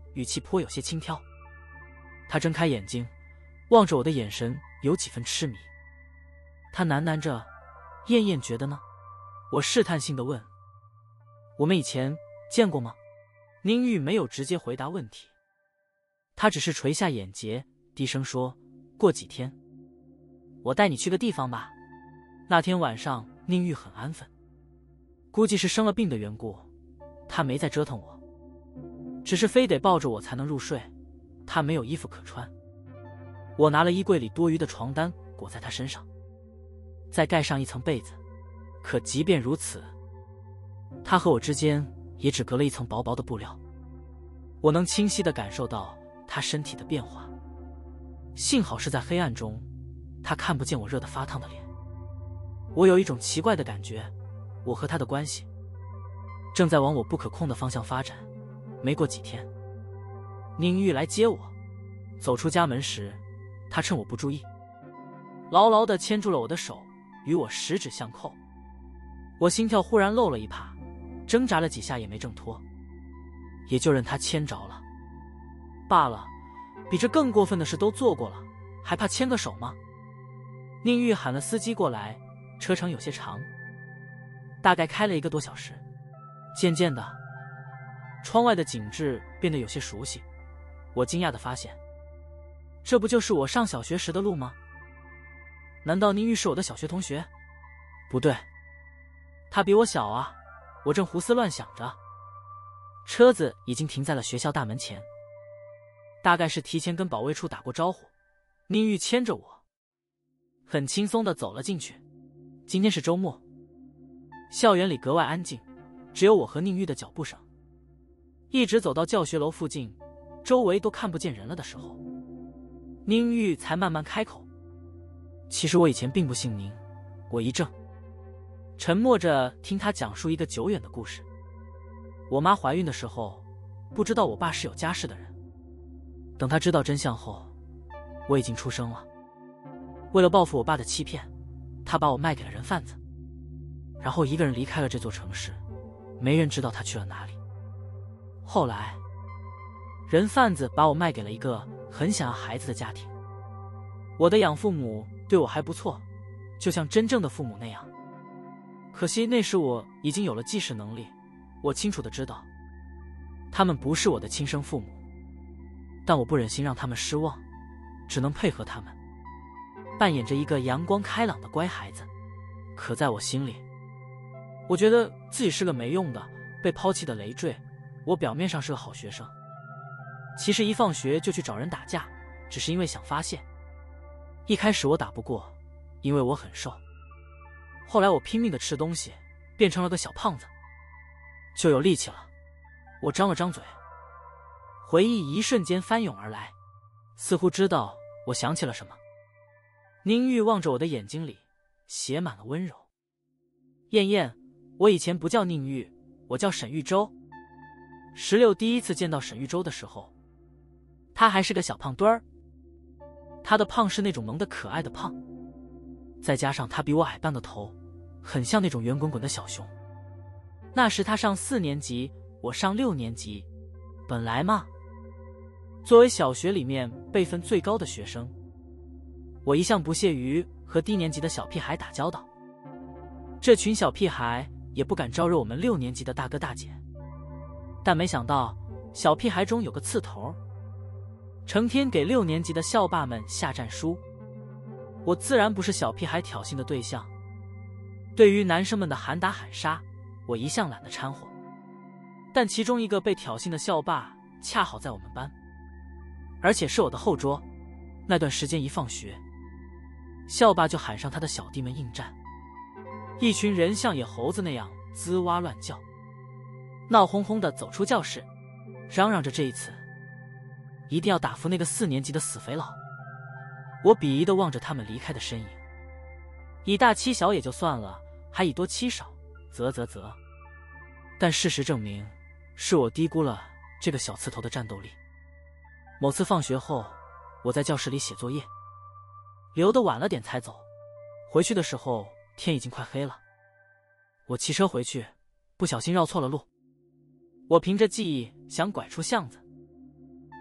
语气颇有些轻佻。他睁开眼睛，望着我的眼神有几分痴迷。他喃喃着：“燕燕觉得呢？”我试探性地问：“我们以前见过吗？”宁玉没有直接回答问题，他只是垂下眼睫，低声说：“过几天，我带你去个地方吧。”那天晚上，宁玉很安分，估计是生了病的缘故，他没再折腾我，只是非得抱着我才能入睡。他没有衣服可穿，我拿了衣柜里多余的床单裹在他身上，再盖上一层被子。可即便如此，他和我之间也只隔了一层薄薄的布料。我能清晰地感受到他身体的变化，幸好是在黑暗中，他看不见我热得发烫的脸。我有一种奇怪的感觉，我和他的关系正在往我不可控的方向发展。没过几天，宁玉来接我，走出家门时，他趁我不注意，牢牢地牵住了我的手，与我十指相扣。我心跳忽然漏了一拍，挣扎了几下也没挣脱，也就任他牵着了。罢了，比这更过分的事都做过了，还怕牵个手吗？宁玉喊了司机过来，车程有些长，大概开了一个多小时。渐渐的，窗外的景致变得有些熟悉。我惊讶地发现，这不就是我上小学时的路吗？难道宁玉是我的小学同学？不对，他比我小啊！我正胡思乱想着，车子已经停在了学校大门前，大概是提前跟保卫处打过招呼。宁玉牵着我，很轻松地走了进去。今天是周末，校园里格外安静，只有我和宁玉的脚步声。一直走到教学楼附近，周围都看不见人了的时候，宁玉才慢慢开口：“其实我以前并不姓宁。”我一怔，沉默着听他讲述一个久远的故事。我妈怀孕的时候，不知道我爸是有家室的人。等他知道真相后，我已经出生了。为了报复我爸的欺骗，他把我卖给了人贩子，然后一个人离开了这座城市，没人知道他去了哪里。后来，人贩子把我卖给了一个很想要孩子的家庭。我的养父母对我还不错，就像真正的父母那样。可惜那时我已经有了记事能力，我清楚地知道，他们不是我的亲生父母，但我不忍心让他们失望，只能配合他们，扮演着一个阳光开朗的乖孩子。可在我心里，我觉得自己是个没用的、被抛弃的累赘。我表面上是个好学生，其实一放学就去找人打架，只是因为想发泄。一开始我打不过，因为我很瘦。后来我拼命地吃东西，变成了个小胖子，就有力气了。我张了张嘴，回忆一瞬间翻涌而来，似乎知道我想起了什么。宁玉望着我的眼睛里写满了温柔。燕燕，我以前不叫宁玉，我叫沈玉洲。石榴第一次见到沈玉洲的时候，他还是个小胖墩儿。他的胖是那种萌的可爱的胖，再加上他比我矮半个头，很像那种圆滚滚的小熊。那时他上四年级，我上六年级。本来嘛，作为小学里面辈分最高的学生，我一向不屑于和低年级的小屁孩打交道。这群小屁孩也不敢招惹我们六年级的大哥大姐。但没想到，小屁孩中有个刺头，成天给六年级的校霸们下战书。我自然不是小屁孩挑衅的对象。对于男生们的喊打喊杀，我一向懒得掺和。但其中一个被挑衅的校霸恰好在我们班，而且是我的后桌。那段时间一放学，校霸就喊上他的小弟们应战，一群人像野猴子那样吱哇乱叫，闹哄哄地走出教室，嚷嚷着这一次一定要打服那个四年级的死肥佬。我鄙夷地望着他们离开的身影，以大欺小也就算了，还以多欺少，啧啧啧。但事实证明，是我低估了这个小刺头的战斗力。某次放学后，我在教室里写作业，留得晚了点才走，回去的时候天已经快黑了。我骑车回去，不小心绕错了路。我凭着记忆想拐出巷子，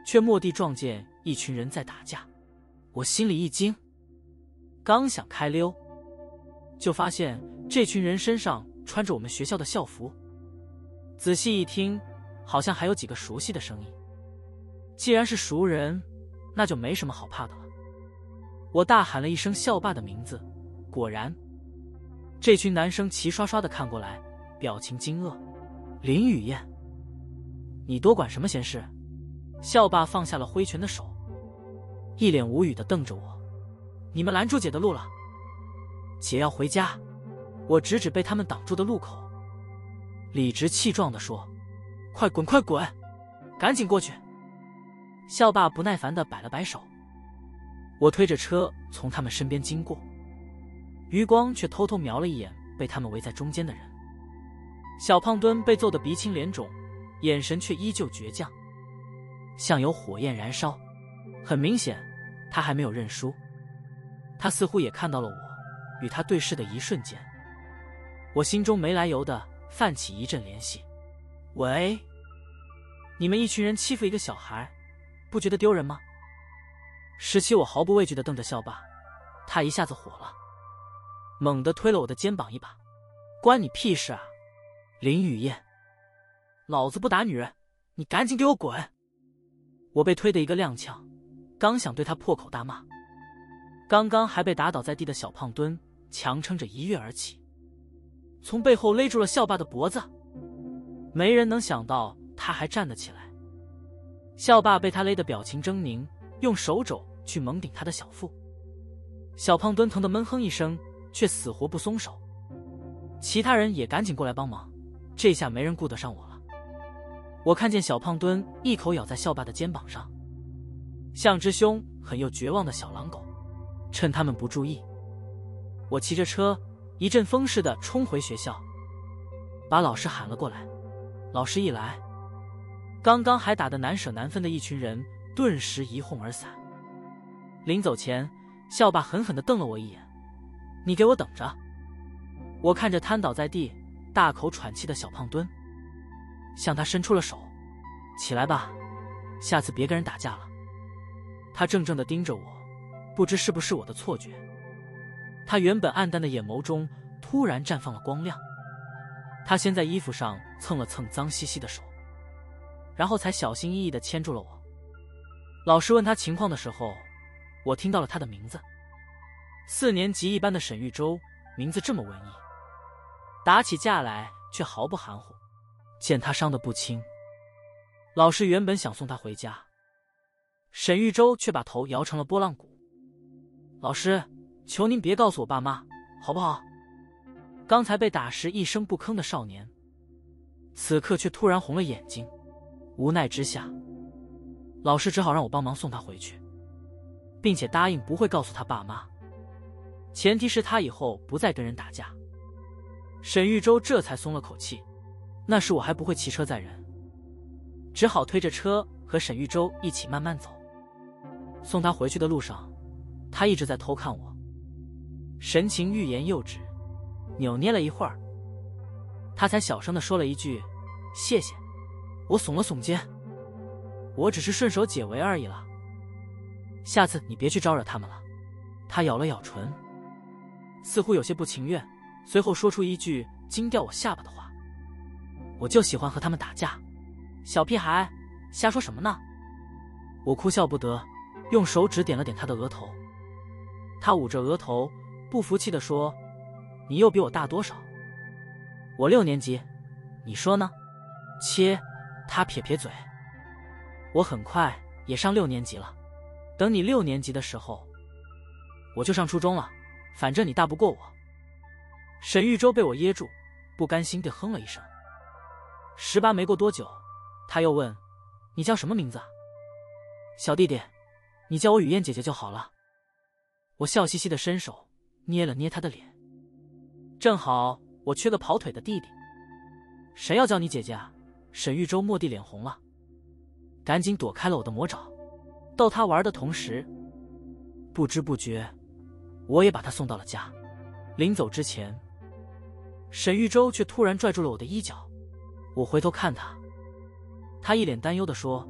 却蓦地撞见一群人在打架，我心里一惊，刚想开溜，就发现这群人身上穿着我们学校的校服。仔细一听，好像还有几个熟悉的声音。既然是熟人，那就没什么好怕的了。我大喊了一声校霸的名字，果然，这群男生齐刷刷地看过来，表情惊愕。林雨燕，你多管什么闲事？校霸放下了挥拳的手，一脸无语地瞪着我。你们拦住姐的路了，姐要回家。我指指被他们挡住的路口，理直气壮地说：快滚快滚，赶紧过去。校霸不耐烦地摆了摆手。我推着车从他们身边经过，余光却偷偷瞄了一眼被他们围在中间的人。小胖墩被揍得鼻青脸肿，眼神却依旧倔强，像有火焰燃烧。很明显，他还没有认输。他似乎也看到了我与他对视的一瞬间，我心中没来由的泛起一阵怜惜。喂，你们一群人欺负一个小孩，不觉得丢人吗？十七，我毫不畏惧地瞪着校霸，他一下子火了，猛地推了我的肩膀一把。关你屁事啊，林雨燕！老子不打女人，你赶紧给我滚！我被推得一个踉跄，刚想对他破口大骂，刚刚还被打倒在地的小胖墩强撑着一跃而起，从背后勒住了校霸的脖子。没人能想到他还站得起来。校霸被他勒得表情狰狞，用手肘去猛顶他的小腹。小胖墩疼得闷哼一声，却死活不松手。其他人也赶紧过来帮忙，这下没人顾得上我了。我看见小胖墩一口咬在校霸的肩膀上，像只凶狠又绝望的小狼狗。趁他们不注意，我骑着车一阵风似的冲回学校，把老师喊了过来。老师一来，刚刚还打得难舍难分的一群人顿时一哄而散。临走前，校霸狠狠地瞪了我一眼：你给我等着！我看着瘫倒在地大口喘气的小胖墩，向他伸出了手：起来吧，下次别跟人打架了。他怔怔地盯着我，不知是不是我的错觉，他原本暗淡的眼眸中突然绽放了光亮。他先在衣服上蹭了蹭脏兮兮的手，然后才小心翼翼地牵住了我。老师问他情况的时候，我听到了他的名字，四年级一班的沈玉洲，名字这么文艺，打起架来却毫不含糊。见他伤得不轻，老师原本想送他回家，沈玉洲却把头摇成了拨浪鼓。老师，求您别告诉我爸妈，好不好？刚才被打时一声不吭的少年，此刻却突然红了眼睛。无奈之下，老师只好让我帮忙送他回去，并且答应不会告诉他爸妈，前提是他以后不再跟人打架。沈玉洲这才松了口气，那时我还不会骑车载人，只好推着车和沈玉洲一起慢慢走。送他回去的路上，他一直在偷看我，神情欲言又止，扭捏了一会儿，他才小声地说了一句：谢谢。我耸了耸肩，我只是顺手解围而已了，下次你别去招惹他们了。他咬了咬唇，似乎有些不情愿，随后说出一句惊掉我下巴的话：我就喜欢和他们打架，小屁孩，瞎说什么呢？我哭笑不得，用手指点了点他的额头。他捂着额头，不服气地说：你又比我大多少？我六年级，你说呢？切！他撇撇嘴，我很快也上六年级了，等你六年级的时候，我就上初中了，反正你大不过我。沈玉洲被我噎住，不甘心地哼了一声。十八没过多久，他又问：你叫什么名字啊？小弟弟，你叫我雨燕姐姐就好了。我笑嘻嘻地伸手捏了捏他的脸，正好我缺个跑腿的弟弟。谁要叫你姐姐啊？沈玉洲蓦地脸红了，赶紧躲开了我的魔爪。逗他玩的同时，不知不觉我也把他送到了家。临走之前，沈玉洲却突然拽住了我的衣角。我回头看他，他一脸担忧地说：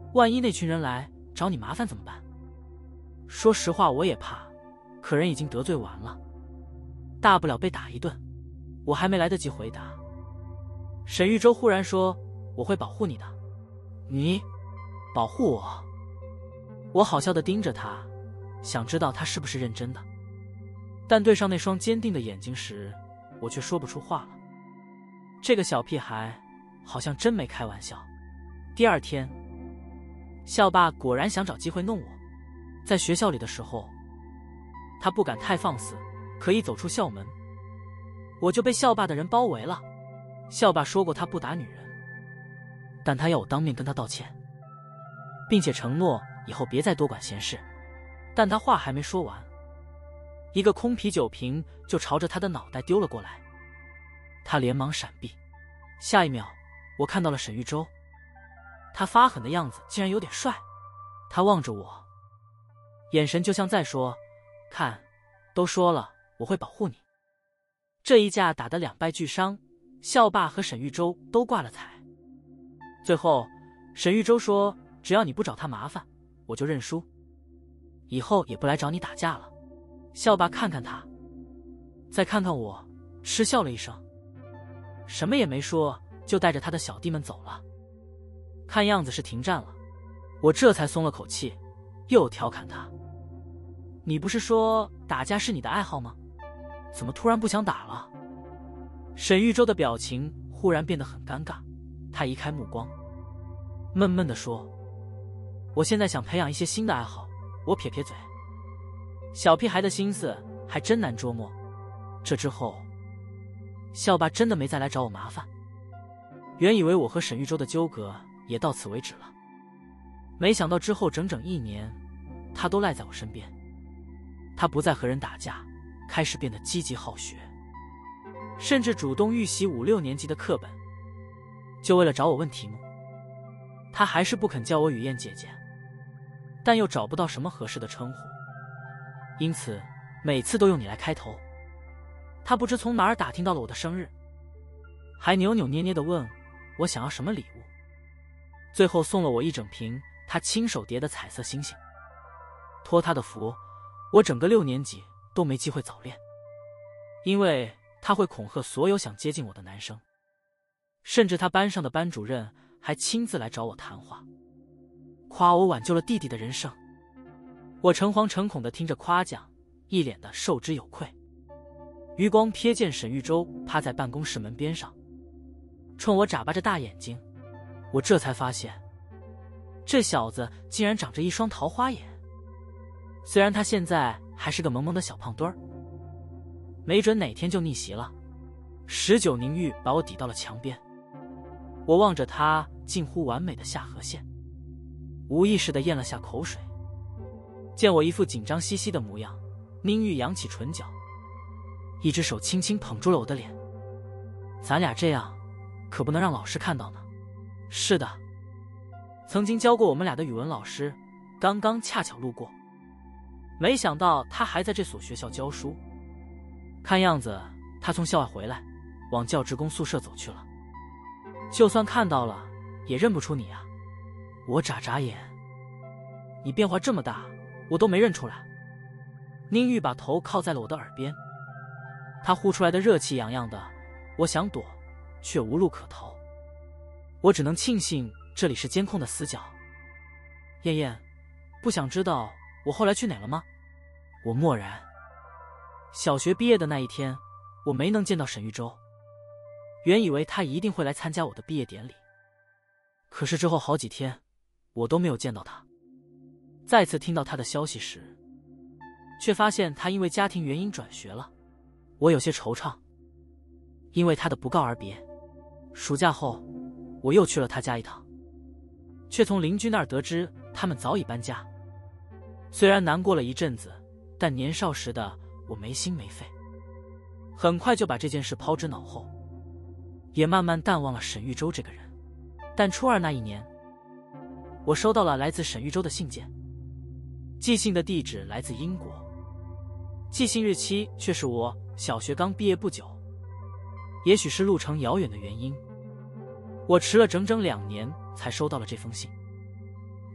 万一那群人来找你麻烦怎么办？说实话，我也怕，可人已经得罪完了，大不了被打一顿。我还没来得及回答，沈玉洲忽然说：“我会保护你的。”你保护我？我好笑地盯着他，想知道他是不是认真的。但对上那双坚定的眼睛时，我却说不出话了。这个小屁孩好像真没开玩笑。第二天，校霸果然想找机会弄我。在学校里的时候，他不敢太放肆，可一走出校门，我就被校霸的人包围了。校霸说过他不打女人，但他要我当面跟他道歉，并且承诺以后别再多管闲事。但他话还没说完，一个空啤酒瓶就朝着他的脑袋丢了过来，他连忙闪避。下一秒，我看到了沈玉洲，他发狠的样子竟然有点帅。他望着我，眼神就像在说：“看，都说了我会保护你。”这一架打得两败俱伤，校霸和沈玉洲都挂了彩。最后，沈玉洲说：“只要你不找他麻烦，我就认输，以后也不来找你打架了。”校霸看看他，再看看我，嗤笑了一声，什么也没说，就带着他的小弟们走了。看样子是停战了，我这才松了口气，又调侃他：“你不是说打架是你的爱好吗？怎么突然不想打了？”沈玉洲的表情忽然变得很尴尬，他移开目光，闷闷地说：“我现在想培养一些新的爱好。”我撇撇嘴，小屁孩的心思还真难捉摸。这之后，校霸真的没再来找我麻烦。原以为我和沈玉洲的纠葛也到此为止了，没想到之后整整一年，他都赖在我身边。他不再和人打架，开始变得积极好学，甚至主动预习五六年级的课本，就为了找我问题目。他还是不肯叫我雨燕姐姐，但又找不到什么合适的称呼，因此每次都用你来开头。他不知从哪儿打听到了我的生日，还扭扭捏捏地问我想要什么礼物，最后送了我一整瓶他亲手叠的彩色星星。托他的福，我整个六年级都没机会早恋，因为他会恐吓所有想接近我的男生，甚至他班上的班主任还亲自来找我谈话，夸我挽救了弟弟的人生。我诚惶诚恐地听着夸奖，一脸的受之有愧。余光瞥见沈玉洲趴在办公室门边上，冲我眨巴着大眼睛，我这才发现，这小子竟然长着一双桃花眼。虽然他现在还是个萌萌的小胖墩儿，没准哪天就逆袭了。十九凝玉把我抵到了墙边，我望着他近乎完美的下颌线，无意识地咽了下口水。见我一副紧张兮兮的模样，凝玉扬起唇角，一只手轻轻捧住了我的脸。咱俩这样可不能让老师看到呢。是的，曾经教过我们俩的语文老师刚刚恰巧路过，没想到他还在这所学校教书。看样子他从校外回来，往教职工宿舍走去了。就算看到了也认不出你啊。我眨眨眼，你变化这么大，我都没认出来。宁玉把头靠在了我的耳边，他呼出来的热气洋洋的，我想躲却无路可逃。我只能庆幸这里是监控的死角。燕燕，不想知道我后来去哪了吗？我默然。小学毕业的那一天，我没能见到沈玉洲，原以为他一定会来参加我的毕业典礼，可是之后好几天我都没有见到他。再次听到他的消息时，却发现他因为家庭原因转学了。我有些惆怅，因为他的不告而别。暑假后我又去了他家一趟，却从邻居那儿得知他们早已搬家。虽然难过了一阵子，但年少时的我没心没肺，很快就把这件事抛之脑后，也慢慢淡忘了沈玉洲这个人。但初二那一年，我收到了来自沈玉洲的信件，寄信的地址来自英国，寄信日期却是我小学刚毕业不久。也许是路程遥远的原因，我迟了整整两年才收到了这封信。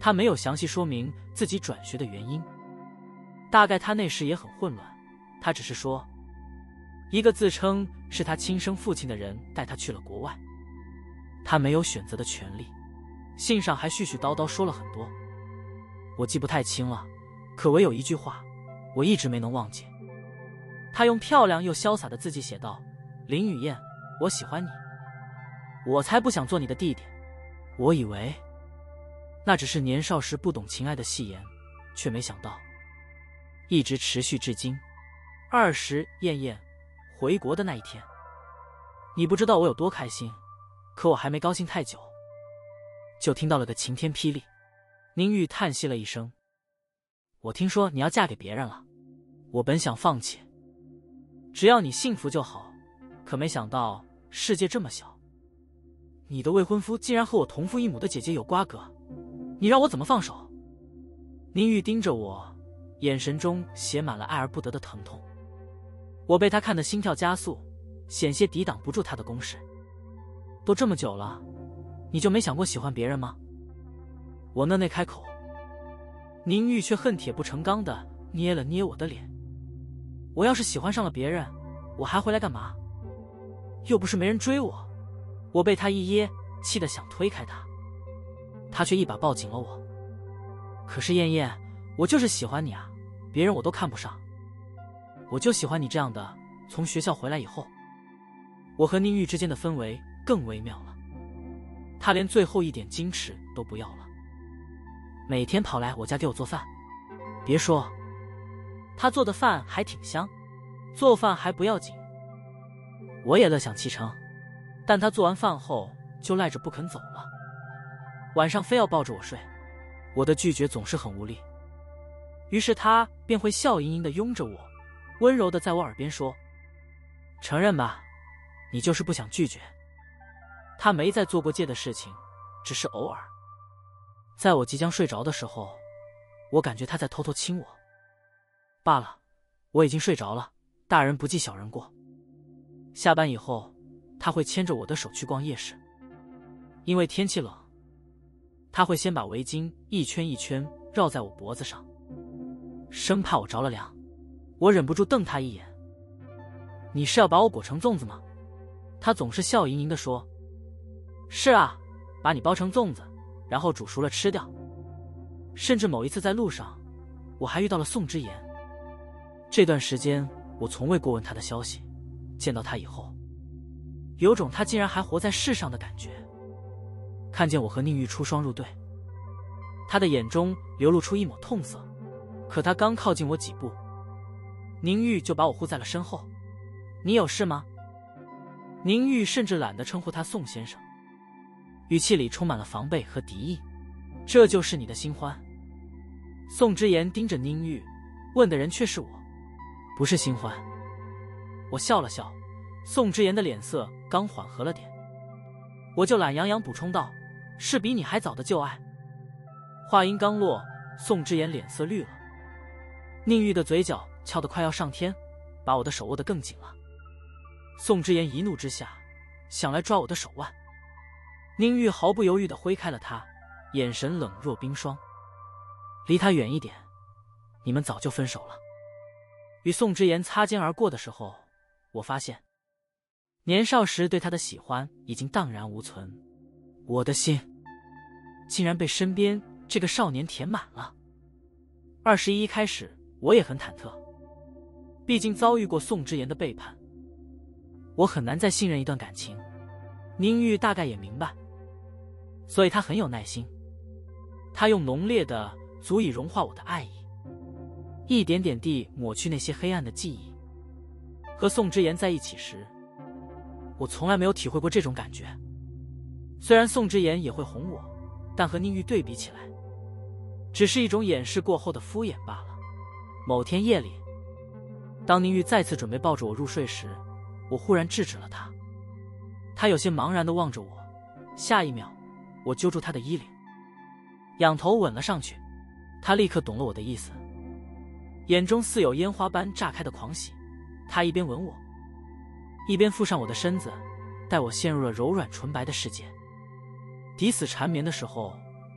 他没有详细说明自己转学的原因，大概他那时也很混乱。他只是说，一个自称是他亲生父亲的人带他去了国外，他没有选择的权利。信上还絮絮叨叨说了很多，我记不太清了，可唯有一句话我一直没能忘记。他用漂亮又潇洒的字迹写道：林雨燕，我喜欢你，我才不想做你的弟弟。我以为那只是年少时不懂情爱的戏言，却没想到一直持续至今。二十燕燕回国的那一天，你不知道我有多开心，可我还没高兴太久，就听到了个晴天霹雳。宁玉叹息了一声，我听说你要嫁给别人了，我本想放弃，只要你幸福就好，可没想到世界这么小，你的未婚夫竟然和我同父异母的姐姐有瓜葛，你让我怎么放手？宁玉盯着我，眼神中写满了爱而不得的疼痛。我被他看得心跳加速，险些抵挡不住他的攻势。都这么久了，你就没想过喜欢别人吗？我讷讷开口，宁玉却恨铁不成钢地捏了捏我的脸。我要是喜欢上了别人，我还回来干嘛？又不是没人追我。我被他一噎，气得想推开他，他却一把抱紧了我。可是燕燕，我就是喜欢你啊，别人我都看不上，我就喜欢你这样的。从学校回来以后，我和宁玉之间的氛围更微妙了，他连最后一点矜持都不要了，每天跑来我家给我做饭。别说，他做的饭还挺香，做饭还不要紧，我也乐享其成。但他做完饭后就赖着不肯走了，晚上非要抱着我睡，我的拒绝总是很无力，于是他便会笑盈盈地拥着我，温柔地在我耳边说，承认吧，你就是不想拒绝。他没再做过戒的事情，只是偶尔在我即将睡着的时候，我感觉他在偷偷亲我。罢了，我已经睡着了，大人不计小人过。下班以后，他会牵着我的手去逛夜市，因为天气冷，他会先把围巾一圈一圈绕在我脖子上，生怕我着了凉。我忍不住瞪他一眼，你是要把我裹成粽子吗？他总是笑盈盈地说，是啊，把你包成粽子，然后煮熟了吃掉。甚至某一次在路上，我还遇到了宋之言。这段时间我从未过问他的消息，见到他以后，有种他竟然还活在世上的感觉。看见我和宁玉出双入对，他的眼中流露出一抹痛色，可他刚靠近我几步，宁玉就把我护在了身后。你有事吗？宁玉甚至懒得称呼他宋先生，语气里充满了防备和敌意。这就是你的新欢？宋之言盯着宁玉，问的人却是我，不是新欢。我笑了笑，宋之言的脸色刚缓和了点，我就懒洋洋补充道，是比你还早的旧爱。话音刚落，宋之言脸色绿了，宁玉的嘴角翘得快要上天，把我的手握得更紧了。宋之言一怒之下想来抓我的手腕，宁玉毫不犹豫地挥开了他，眼神冷若冰霜。离他远一点，你们早就分手了。与宋之言擦肩而过的时候，我发现年少时对他的喜欢已经荡然无存，我的心竟然被身边这个少年填满了。二十一开始我也很忐忑，毕竟遭遇过宋之言的背叛，我很难再信任一段感情。宁玉大概也明白，所以他很有耐心，他用浓烈的足以融化我的爱意，一点点地抹去那些黑暗的记忆。和宋之言在一起时，我从来没有体会过这种感觉。虽然宋之言也会哄我，但和宁玉对比起来，只是一种掩饰过后的敷衍罢了。某天夜里，当宁玉再次准备抱着我入睡时，我忽然制止了他。他有些茫然地望着我，下一秒我揪住他的衣领，仰头吻了上去。他立刻懂了我的意思，眼中似有烟花般炸开的狂喜。他一边吻我，一边附上我的身子，带我陷入了柔软纯白的世界。抵死缠绵的时候，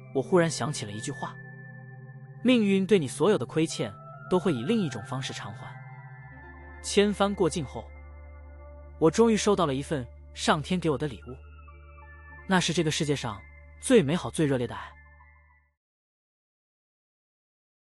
我忽然想起了一句话：命运对你所有的亏欠，都会以另一种方式偿还。千帆过尽后，我终于收到了一份上天给我的礼物，那是这个世界上最美好、最热烈的爱。